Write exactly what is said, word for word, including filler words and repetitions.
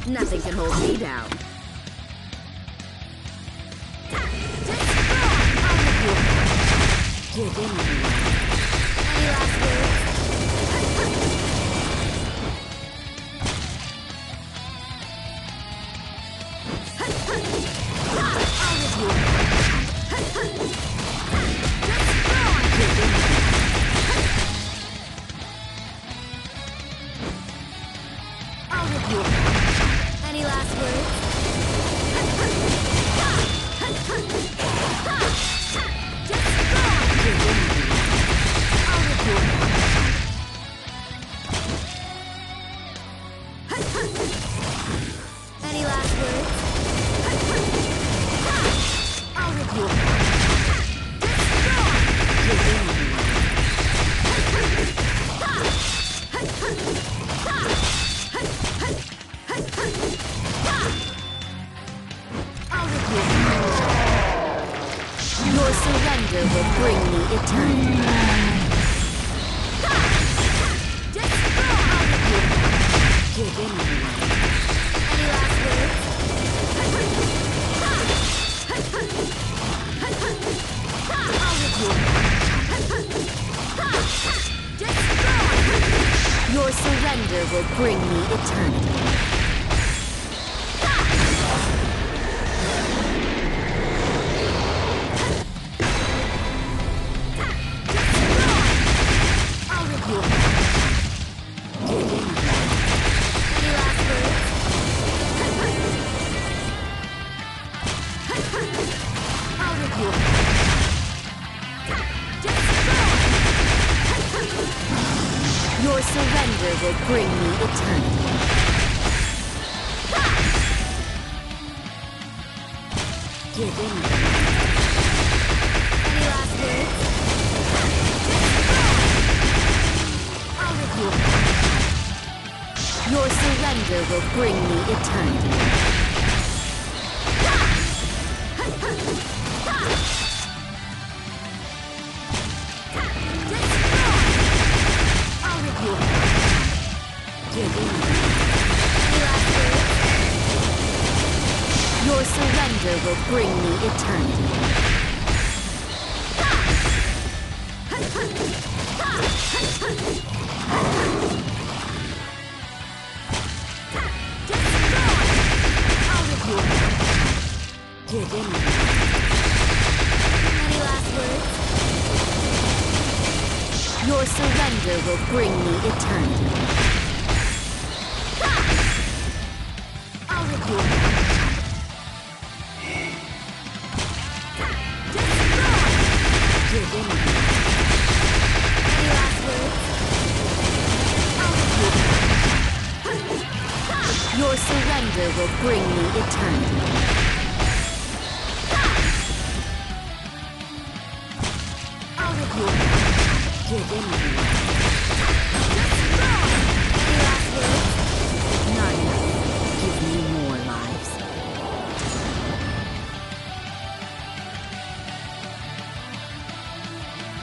Nothing can hold me down. Give in. Any last words? I'll with you. Give in. I'll with you. Any last words? Any last words? I'll rip you. I'll rip you. Your surrender will bring me eternity. Give in. Any last words? I'll with you. Your surrender will bring me eternity. I'll with you. Give in. Your surrender will bring me eternity. Give in. Any last words? I'll with you. Your surrender will bring me eternity. Give in. Any last words? Your surrender will bring me eternity. I'll with you. Give in. Any last words? Your surrender will bring me eternity. I'll with you. Give in. Any last words? I'll with you. Your surrender will bring me eternity.